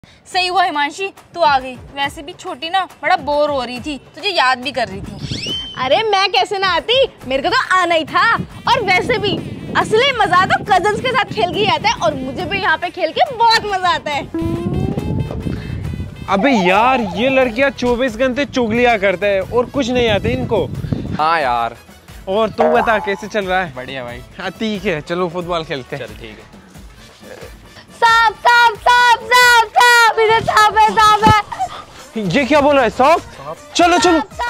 सही हुआ हिमांशी तू आ गई। वैसे भी छोटी ना बड़ा बोर हो रही थी, तुझे याद भी कर रही थी। अरे मैं कैसे ना आती, मेरे को तो आना ही था। और वैसे भी असली मजा तो कजन्स के साथ खेल के ही आता है और मुझे भी यहाँ पे खेल के बहुत मजा आता है। अबे यार ये लड़कियां 24 घंटे चुगलियां करते हैं और कुछ नहीं आते इनको। हाँ यार। और तू बता कैसे चल रहा है? बढ़िया भाई। हाँ ठीक है, चलो फुटबॉल खेलते हैं। चल ठीक है। सांप सांप सांप सांप सांप, इधर सांप है सांप है। ये क्या बोल रहा है? सांप? चलो चलो।